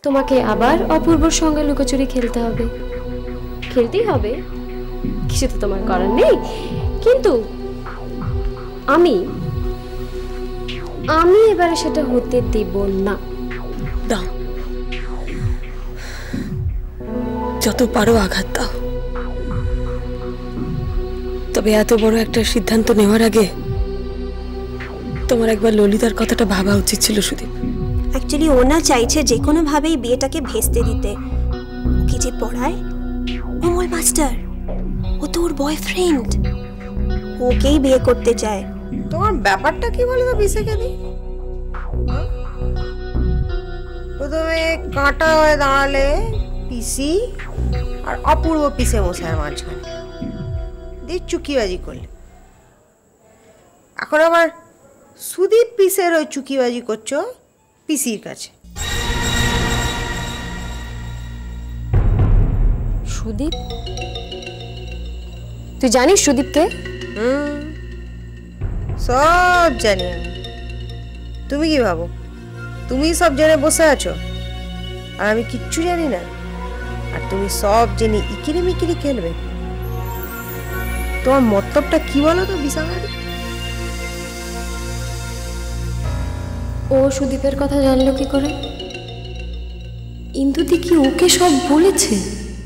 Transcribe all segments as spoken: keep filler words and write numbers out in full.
তোমাকে আবার অপূর্বর সঙ্গে লুকোচুরি খেলতে হবে। খেলতেই হবে, কিছু তো তোমার করার নেই। কিন্তু আমি আমি এবারে সেটা হতে দেব না। দাও, যত পারো আঘাত দাও, তবে এত বড় একটা সিদ্ধান্ত নেওয়ার আগে তোমার একবার ললিতার কথাটা ভাবা উচিত ছিল সুদীপ। অ্যাকচুয়ালি ও না চাইছে যে কোনো ভাবেই বিয়েটাকে ভেস্তে দিতে। ওকে যে পড়ায় অমল মাস্টার, ও তো ওর বয়ফ্রেন্ড, ওকেই বিয়ে করতে চায়। তোমার ব্যাপারটা কি বলো তো পিসেকে দি? প্রথমে কাঁটা হয়ে দাঁড়ালে পিসি আর অপূর্ব পিসে মশাইয়ের মাঝখানে দিয়ে চুকিবাজি করলে, এখন আবার সুদীপ পিসের ওই চুকিবাজি করছো পিসির কাছে। সুদীপ? তুই জানিস সুদীপকে? হুম, সব জানি আমি। তুমি কি ভাবো তুমি সব জেনে বসে আছো আর আমি কিচ্ছু জানি না? আর তুমি সব জেনে ইকিরি মিকিরি খেলবে? তোমার মতলবটা কি বলো তো বিশাখারি? ও সুদীপের কথা জানলো কি করে? ইন্দুদি কি ওকে সব বলেছে?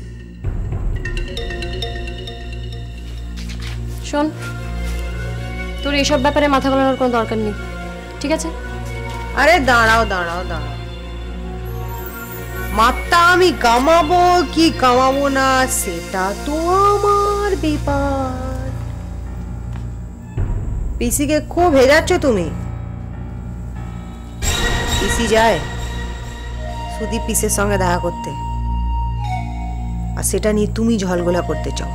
শোন, তোর এসব ব্যাপারে মাথা গলানোর কোনো দরকার নেই, ঠিক আছে? আরে দাঁড়াও দাঁড়াও দাঁড়াও, মাত্রা আমি কামাবো কি কামাবো না সেটা তো আমার ব্যাপার। পিসিকে খুব ভেজাচ্ছ তুমি। পিসি যায় সুদীপ পিসের সঙ্গে দেখা করতে, আর সেটা নিয়ে তুমি ঝলগোলা করতে চাও।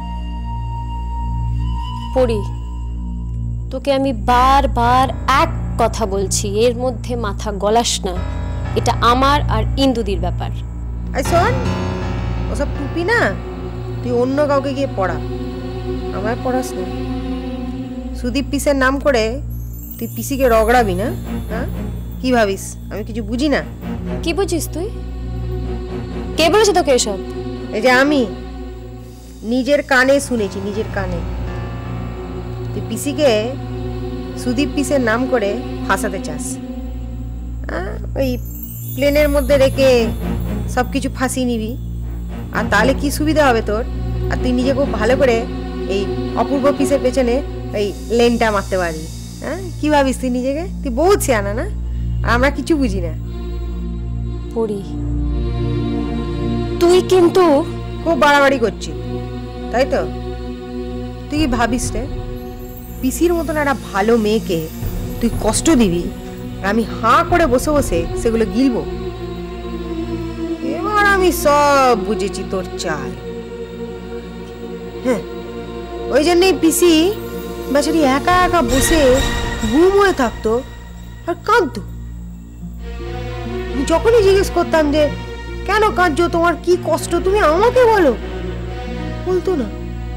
পড়ি, তোকে আমি বারবার এক কথা বলছি, এর মধ্যে মাথা গলাস না। এটা আমার আর ইন্দুদির ব্যাপার। আই শোন, ওসব টুপি না তুই অন্য কাউকে গিয়ে পড়া, আমায় পড়াস না। সুদীপ পিসের নাম করে তুই পিসিকে রগড়াবি না? হ্যাঁ, কি ভাবিস আমি কিছু বুঝি না? কি বুঝিস তুই? কে বলেছে তোকে এসব? এই যে আমি নিজের কানে শুনেছি, নিজের কানে। তুই পিসিকে সুদীপ পিসের নাম করে ফাঁসাতে চাস। ওই প্লেনের মধ্যে রেখে সব কিছু ফাঁসিয়ে নিবি, আর তাহলে কি সুবিধা হবে তোর? আর তুই নিজে খুব ভালো করে এই অপূর্ব পিসের পেছনে এই লেনটা মারতে পারবি। হ্যাঁ, কি ভাবিস তুই নিজেকে? তুই বহুত সিয়ানা না, আর আমরা কিছু বুঝি না। পড়ি, তুই কিন্তু খুব বাড়াবাড়ি করছিস, তাই তো? তুই কি ভাবিস রে পিসির মতন একটা ভালো মেয়েকে তুই কষ্ট দিবি আর আমি হাঁ করে বসে বসে সেগুলো গিলবো? এবার আমি সব বুঝেছি তোর চাল। হ্যাঁ, ওই জন্যই পিসি বেচারি একা একা বসে গুম হয়ে থাকতো আর কাঁদতো। যখনই জিজ্ঞেস করতাম যে কেন কাঁদছো, তোমার কি কষ্ট, তুমি আমাকে বলো, বলতো না।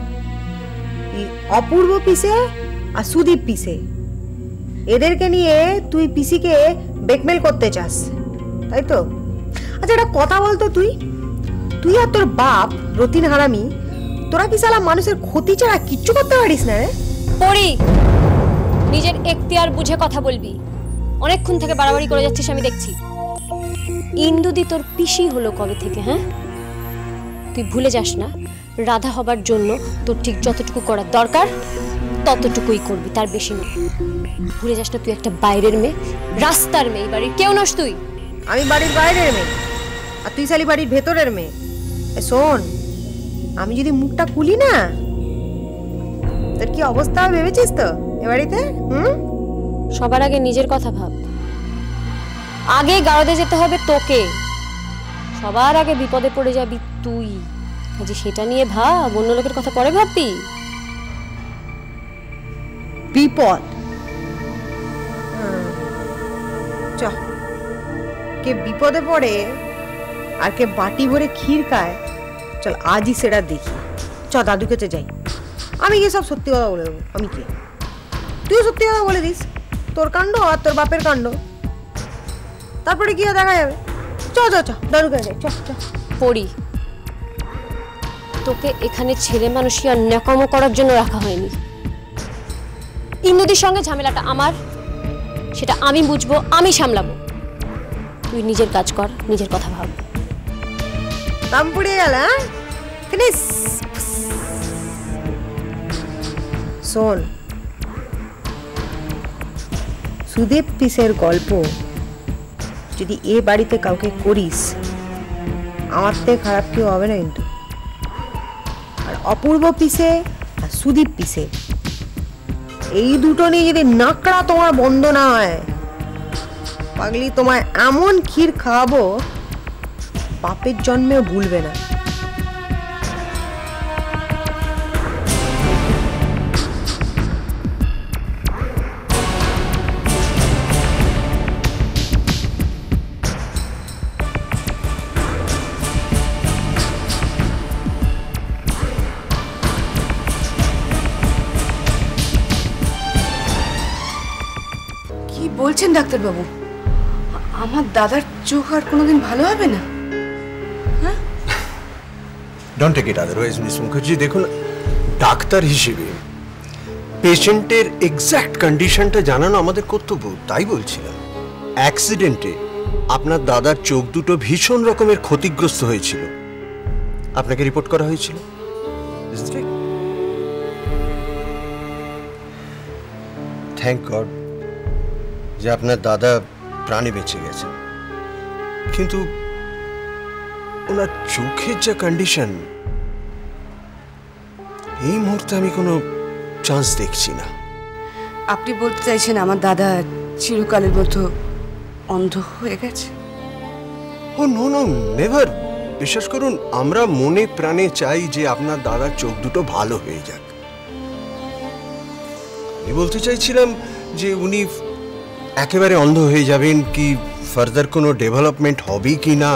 অপূর্ব পিসে আর সুদীপ পিসে, এদেরকে নিয়ে তুই পিসিকে ব্ল্যাকমেল করতে চাস, তাই তো? আচ্ছা একটা কথা বলতো, তুই তুই আর তোর বাপ রতিন হারামি, তোরা কি সালা মানুষের ক্ষতি ছাড়া কিচ্ছু করতে পারিস না রে? পড়ি, নিজের এখতিয়ার বুঝে কথা বলবি। অনেকক্ষণ থেকে বাড়াবাড়ি করে যাচ্ছিস আমি দেখছি। ইন্দুদি তোর পিসি হলো কবে থেকে? হ্যাঁ, তুই ভুলে যাস না, রাধা হবার জন্য তোর ঠিক যতটুকু করার দরকার ততটুকুই করবি, তার বেশি না। ভুলে যাস না তুই একটা বাইরের মেয়ে, রাস্তার মেয়ে, বাড়ির কেউ নস তুই। আমি বাড়ির বাইরের মেয়ে আর তুই শালি বাড়ির ভেতরের মেয়ে। শোন, আমি যদি মুখটা খুলি না, তোর কি অবস্থা ভেবেছিস তো এ বাড়িতে? হুম, সবার আগে নিজের কথা ভাব। আগে গাড়দে যেতে হবে তোকে, সবার আগে বিপদে পড়ে যাবি তুই। কাজে সেটা নিয়ে ভাব, অন্য লোকের কথা পরে ভাববি। বিপদ? চ, কে বিপদে পড়ে আর কে বাটি ভরে ক্ষীর খায়, চল আজই সেটা দেখি। চ দাদু কাছে যাই, আমি গিয়ে সব সত্যি কথা বলে দেবো। আমি কে, তুইও সত্যি কথা বলে দিস, তোর কাণ্ড আর তোর বাপের কাণ্ড, তারপরে কি দেখা যাবে। চ চ চ দারুকে চ চ। পড়ি, তোকে এখানে ছেলে মানুষই আর ন্যাকামো করার জন্য রাখা হয়নি। ইন্দুদির সঙ্গে ঝামেলাটা আমার, সেটা আমি বুঝবো, আমি সামলাবো। তুই নিজের কাজ কর, নিজের কথা ভাব। দাম পুড়িয়ে গেল। হ্যাঁ ফিনিশ। শোন, সুদীপ পিসের গল্প যদি এ বাড়িতে কাউকে করিস, আমার থেকে খারাপ কেউ হবে না কিন্তু। আর অপূর্ব পিসে আর সুদীপ পিসে এই দুটো নিয়ে যদি নাকড়া তোমার বন্ধ না হয়, পাগলি তোমায় এমন ক্ষীর খাওয়াবো বাপের জন্মেও ভুলবে না। কি বলছেন ডাক্তারবাবু? আমার দাদার চোখ আর কোনোদিন ভালো হবে না? Don't take it otherwise miss Mukherjee. দেখুন, ডাক্তার হিসেবে পেশেন্টের এক্স্যাক্ট কন্ডিশনটা জানানো আমাদের কর্তব্য, তাই বলছিলাম। অ্যাক্সিডেন্টে আপনার দাদার চোখ দুটো ভীষণ রকমের ক্ষতিগ্রস্ত হয়েছিল, আপনাকে রিপোর্ট করা হয়েছিল। থ্যাংক গড যে আপনার দাদা প্রাণে বেঁচে গেছেন, কিন্তু ওনার চোখের যা কন্ডিশন, এই মুহূর্তে আমি কোনো চান্স দেখছি না। আপনি বলতে চাইছেন আমার দাদা চিরকালের মতো অন্ধ হয়ে গেছে? Oh no no never. বিশ্বাস করুন, আমরা মনে প্রাণে চাই যে আপনার দাদার চোখ দুটো ভালো হয়ে যাক। আমি বলতে চাইছিলাম যে উনি একেবারে অন্ধ হয়ে যাবেন কি, ফার্দার কোনো ডেভেলপমেন্ট হবে কি না,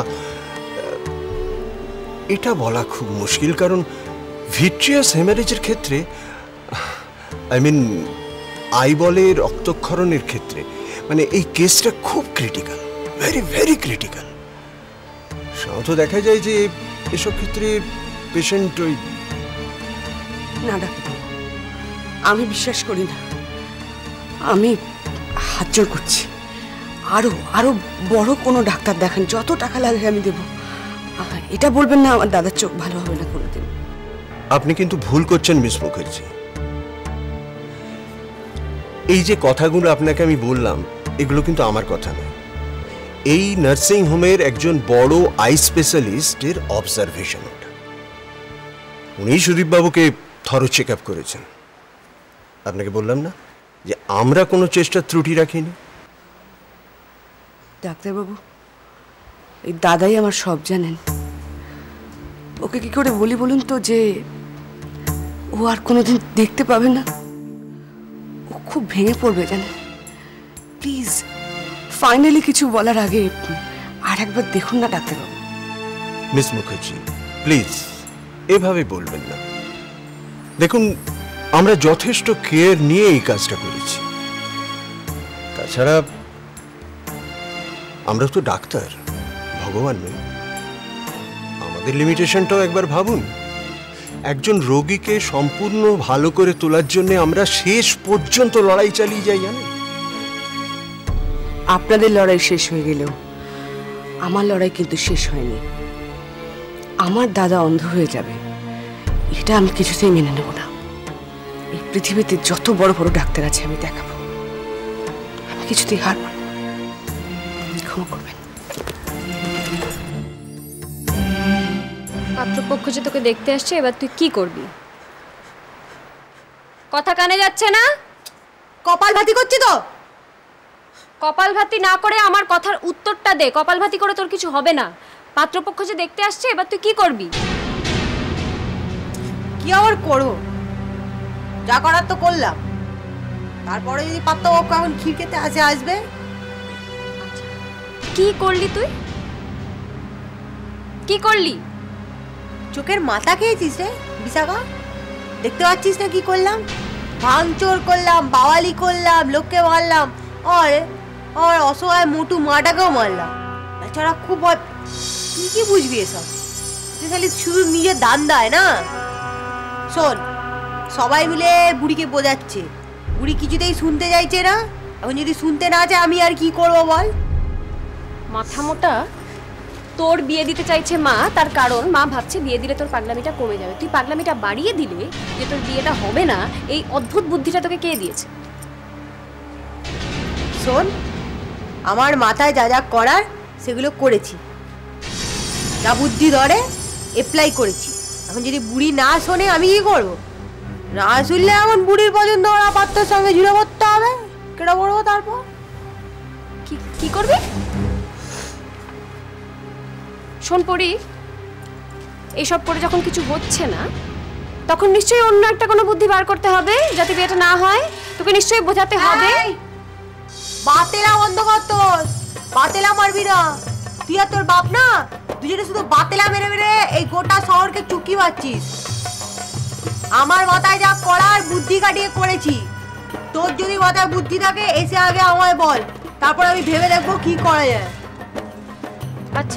এটা বলা খুব মুশকিল। কারণ ভিট্রিয়াস হেমারেজের ক্ষেত্রে, আই মিন আইবলে রক্তক্ষরণের ক্ষেত্রে, মানে এই কেসটা খুব ক্রিটিক্যাল, ভেরি ভেরি ক্রিটিক্যাল। সাধারণত দেখা যায় যে এসব ক্ষেত্রে পেশেন্ট ওই না ডাক্তার, আমি বিশ্বাস করি না। আমি হাত জোর করছি, আরো আরো বড় কোনো ডাক্তার দেখান, যত টাকা লাগে আমি দেবো। এটা বলবেন না আমার দাদার চোখ ভালো হবে না কোনোদিন। আপনি কিন্তু ভুল করছেন মিস মুখার্জি। এই যে কথাগুলো আপনাকে আমি বললাম, এগুলো কিন্তু আমার কথা নয়। এই নার্সিং হোমের একজন বড় আই স্পেশালিস্টের অবজারভেশন ওটা। উনি সুদীপ বাবুকে থরো চেক আপ করেছেন। আপনাকে বললাম না যে আমরা কোনো চেষ্টা ত্রুটি রাখিনি। ডাক্তারবাবু, এই দাদাই আমার সব জানেন। ওকে কি করে বলি বলুন তো যে ও আর কোনোদিন দেখতে পাবে না? ও খুব ভেঙে পড়বে জানেন। প্লিজ ফাইনালি কিছু বলার আগে আর একবার দেখুন না ডাক্তারবাবু। মিস মুখার্জি প্লিজ এভাবে বলবেন না। দেখুন, আমরা যথেষ্ট কেয়ার নিয়ে এই কাজটা করেছি। তাছাড়া আমরা তো ডাক্তার, ভগবান নই। আমাদের লিমিটেশনটাও একবার ভাবুন। একজন রোগীকে সম্পূর্ণ ভালো করে তোলার জন্য আমরা শেষ পর্যন্ত লড়াই চালিয়ে যাই জানেন। আপনাদের লড়াই শেষ হয়ে গেলেও আমার লড়াই কিন্তু শেষ হয়নি। আমার দাদা অন্ধ হয়ে যাবে এটা আমি কিছুতেই মেনে নেব না। এই পৃথিবীতে যত বড় বড় ডাক্তার আছে আমি দেখাবো, আমি কিছুতেই হারব না। ক্ষমা করবেন। পাত্রপক্ষ যে তোকে দেখতে আসছে, এবার তুই কি করবি? কথা কানে যাচ্ছে না? কপাল ভাতি করছি তো। কপালভাতি না করে আমার কথার উত্তরটা দে। কপালভাতি করে তোর কিছু হবে না। পাত্রপক্ষ যে দেখতে আসছে, এবার তুই কি করবি? কি আবার করো? যা করার তো করলাম। তারপরে যদি পাত্রপক্ষ এখন ক্ষীর খেতে আসে আসবে। কি করলি তুই? কি করলি? চোখের মাথা খেয়েছিস রে বিশাখা? দেখতে পাচ্ছিস না কি করলাম? ভাঙচোর করলাম, বাওয়ালি করলাম, লোককে মারলাম, আর আর অসহায় মোটু মাটাকেও মারলাম। এছাড়া খুব তুই কি বুঝবি এসব? তুই খালি শুধু নিজের দান দেয় না। শোন, সবাই মিলে বুড়িকে বোঝাচ্ছে, বুড়ি কিছুতেই শুনতে চাইছে না। এখন যদি শুনতে না চায় আমি আর কি করবো বল? মাথা মোটা, তোর বিয়ে দিতে চাইছে মা, তার কারণ মা ভাবছে বিয়ে দিলে তোর পাগলামিটা কমে যাবে। তুই পাগলামিটা বাড়িয়ে দিলে যে তোর বিয়েটা হবে না, এই অদ্ভুত বুদ্ধিটা তোকে কে দিয়েছে? শোন, আমার মাথায় যা যা করার সেগুলো করেছি, যা বুদ্ধি ধরে অ্যাপ্লাই করেছি। এখন যদি বুড়ি না শোনে আমি কি করবো? না শুনলে এখন বুড়ির পছন্দ ওরা পাত্রের সঙ্গে জুড়ে পড়তে হবে, কেটে পড়বো। তারপর কি কি করবি? শোন পড়ি, এইসব করে যখন কিছু হচ্ছে না, তখন নিশ্চয়ই অন্য একটা কোনো বুদ্ধি বার করতে হবে যাতে বিয়েটা না হয়। তোকে নিশ্চয়ই বোঝাতে হবে। বাতেলা বন্ধ কর তোর, বাতেলা মারবি না। তুই আর তোর বাপ না দুজনে শুধু বাতেলা মেরে মেরে এই গোটা শহরকে চুকি পাচ্ছিস। আমার মাথায় যা করার বুদ্ধি কাটিয়ে করেছি। তোর যদি মাথায় বুদ্ধি থাকে এসে আগে আমায় বল, তারপর আমি ভেবে দেখবো কি করা যায়। আচ্ছা,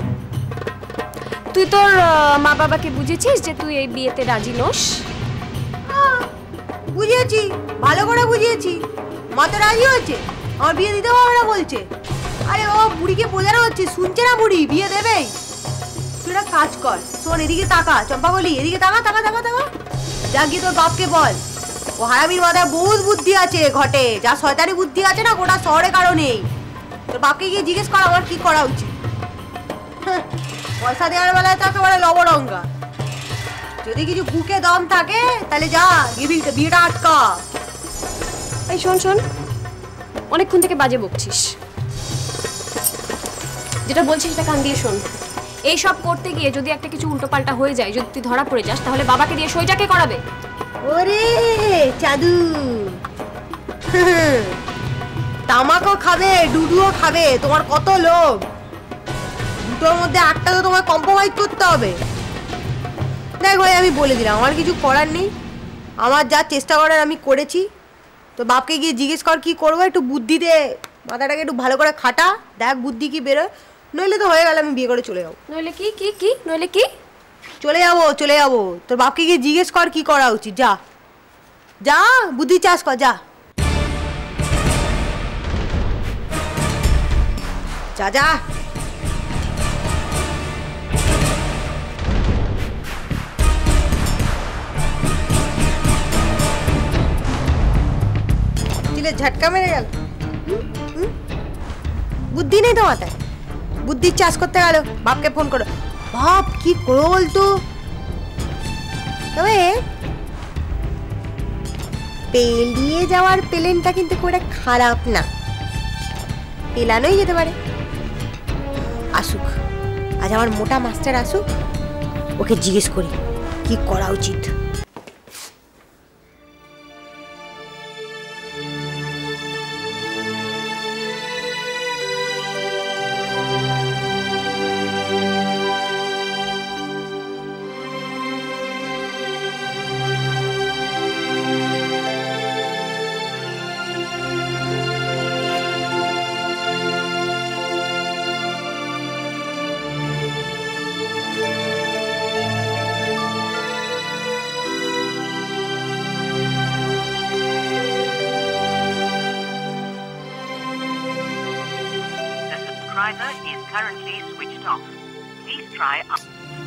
তুই তোর আহ, মা বাবাকে বুঝেছিস যে তুই এই বিয়েতে রাজি নোস? আহ, বুঝিয়েছি, ভালো করে বুঝিয়েছি। মা তো রাজি হচ্ছে, আমার বিয়ে দিতে হবে না বলছে। আরে ও বুড়িকে বোঝানো হচ্ছে, শুনছে না বুড়ি, বিয়ে দেবেই। তুই একটা কাজ কর, শোন এদিকে তাকা, চম্পাকলি এদিকে তাকা তাকা তাকা তাকা যা গিয়ে তোর বাপকে বল, ও হারামির মাথায় বহুত বুদ্ধি আছে ঘটে, যা শয়তানি বুদ্ধি আছে না গোটা শহরে কারো নেই। তোর বাপকে গিয়ে জিজ্ঞেস কর আমার কি করা উচিত। হ্যাঁ, পয়সা দেওয়ার বেলায় তো একেবারে লবডঙ্গা। যদি কিছু বুকে দম থাকে তাহলে যা গিয়ে বিয়েটা আটকা। এই শোন শোন, অনেকক্ষণ থেকে বাজে বকছিস, যেটা বলছিস সেটা কান দিয়ে শোন। এই সব করতে গিয়ে যদি একটা কিছু উল্টোপাল্টা হয়ে যায়, যদি তুই ধরা পড়ে যাস, তাহলে বাবাকে দিয়ে সইটা কে করাবে? ওরে চাদু, তামাকও খাবে ডুডুও খাবে, তোমার কত লোভ। দুটোর মধ্যে একটা তো তোমার কম্প্রোমাইজ করতে হবে। দেখ ভাই, আমি বলে দিলাম আমার কিছু করার নেই, আমার যা চেষ্টা করার আমি করেছি। তো বাপকে গিয়ে জিজ্ঞেস কর কি করবো, একটু বুদ্ধি দে, মাথাটাকে একটু ভালো করে খাটা, দেখ বুদ্ধি কি বেরোয়। নইলে তো হয়ে গেল, আমি বিয়ে করে চলে যাবো। নইলে কি কি কি নইলে কি চলে যাবো চলে যাবো তোর বাপকে গিয়ে জিজ্ঞেস কর কি করা উচিত। যা যা বুদ্ধি চাষ কর, যা যা যা। দিলে ঝটকা মেরে গেল। বুদ্ধি নেই তো মাথায়, বুদ্ধির চাষ করতে গেল। বাপকে ফোন করো, বাপ কি করো বলতো। তবে পেলিয়ে যাওয়ার প্লেনটা কিন্তু খুব একটা খারাপ না, পেলানোই যেতে পারে। আসুক আজ আমার মোটা মাস্টার আসুক, ওকে জিজ্ঞেস করি কি করা উচিত। subscriber is currently switched off. Please try up.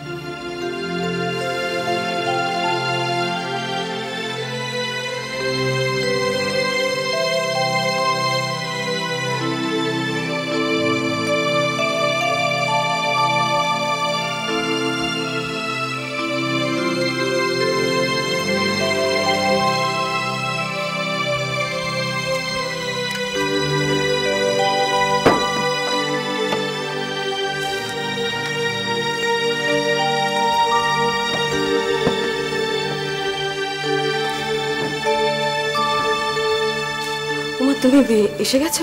তুমি এসে গেছো?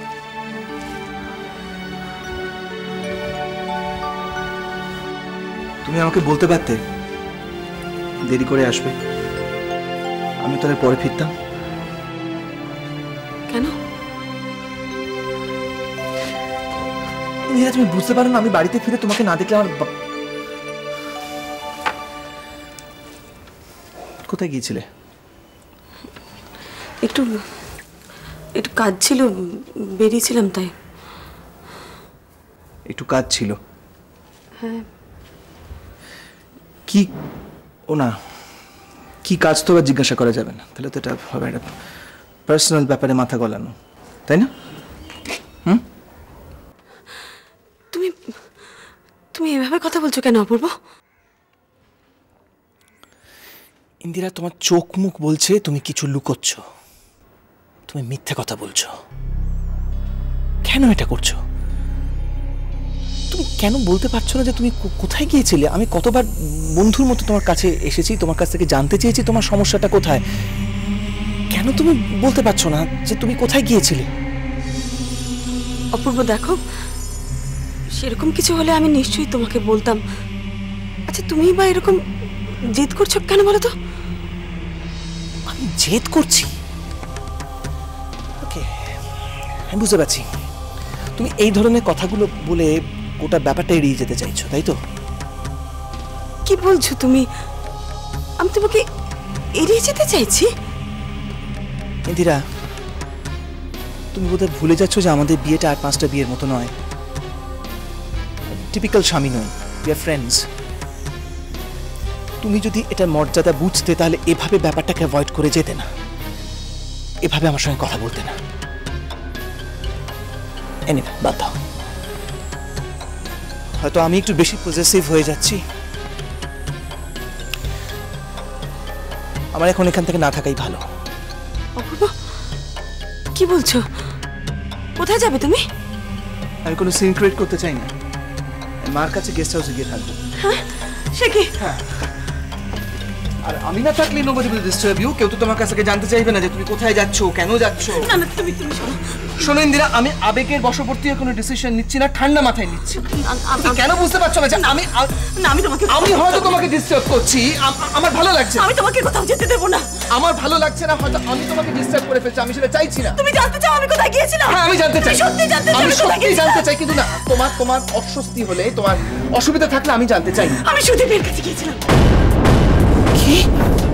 তুমি আমাকে বলতে পারতে দেরি করে আসবে, আমি তাহলে পরে ফিরতাম। কেন? ইন্দিরা তুমি বুঝতে পারো না আমি বাড়িতে ফিরে তোমাকে না দেখলে আমার বা- কোথায় গিয়েছিলে? একটু একটু কাজ ছিল, বেরিয়েছিলাম তাই। একটু কাজ ছিল? হ্যাঁ। কি? ও না, কি কাজ তো আর জিজ্ঞাসা করা যাবে না, তাহলে তো এটা হবে একটা পার্সোনাল ব্যাপারে মাথা গলানো, তাই না? হুম? তুমি তুমি এভাবে কথা বলছো কেন অপূর্ব? ইন্দিরা, তোমার চোখ মুখ বলছে তুমি কিছু লুকোচ্ছ, তুমি মিথ্যে কথা বলছো। কেন এটা করছো? তুমি কেন বলতে পারছো না যে তুমি কো- কোথায় গিয়েছিলে? আমি কতবার বন্ধুর মতো তোমার কাছে এসেছি, তোমার কাছ থেকে জানতে চেয়েছি তোমার সমস্যাটা কোথায়। কেন তুমি বলতে পারছো না যে তুমি কোথায় গিয়েছিলে? অপূর্ব দেখো, সেরকম কিছু হলে আমি নিশ্চয়ই তোমাকে বলতাম। আচ্ছা তুমি বা এরকম জেদ করছো কেন বলো তো? আমি জেদ করছি? ওকে, আমি বুঝতে পারছি তুমি এই ধরনের কথাগুলো বলে গোটা ব্যাপারটা এড়িয়ে যেতে চাইছো, তাই তো? কি বলছো তুমি? আমি তোমাকে এড়িয়ে যেতে চাইছি? ইন্দিরা, তুমি বোধহয় ভুলে যাচ্ছ যে আমাদের বিয়েটা আর পাঁচটা বিয়ের মতো নয়। টিপিক্যাল স্বামী নয়, উই আর ফ্রেন্ডস। তুমি যদি এটা মর্যাদা বুঝতে তাহলে এভাবে ব্যাপারটাকে অ্যাভয়েড করে যেতে না, এভাবে আমার সঙ্গে কথা বলতে না। এনিওয়ে, বাদ দাও। হয়তো আমি একটু বেশি পজেসিভ হয়ে যাচ্ছি। আমার এখন এখান থেকে না থাকাই ভালো। অপূর্ব কি বলছো? কোথায় যাবে তুমি? আমি কোনো সিন ক্রিয়েট করতে চাই না। মার কাছে গেস্ট হাউসে গিয়ে থাকবো। হ্যাঁ, সে কি? আর আমি না থাকলে নোবডি উইল ডিস্টার্ব ইউ। কেউ তো তোমার কাছ থেকে জানতে চাইবে না যে তুমি কোথায় যাচ্ছো, কেন যাচ্ছো। না না, তুমি তুমি শোনো। শোনো ইন্দিরা, আমি আবেগের বশবর্তী হয়ে কোনো ডিসিশন নিচ্ছি না, ঠান্ডা মাথায় নিচ্ছি। তুমি কেন বুঝতে পারছো না যে আমি আ- না, আমি তোমাকে আমি হয়তো তোমাকে ডিস্টার্ব করছি, আম- আমার ভালো লাগছে না। আমি তোমাকে কোথাও যেতে দেবো না। আমার ভালো লাগছে না, হয়তো আমি তোমাকে ডিস্টার্ব করে ফেলছি, আমি সেটা চাইছি না। তুমি জানতে চাও আমি কোথায় গিয়েছিলাম? হ্যাঁ, আমি জানতে চাই। তুমি সত্যি জানতে চাও আমি আমি কোথায় সত্যি গিয়েছিলাম? জানতে চাই, কিন্তু না, তোমার তোমার অস্বস্তি হলে, তোমার অসুবিধা থাকলে আমি জানতে চাই। আমি সুদীপের কাছে গিয়েছিলাম। কি?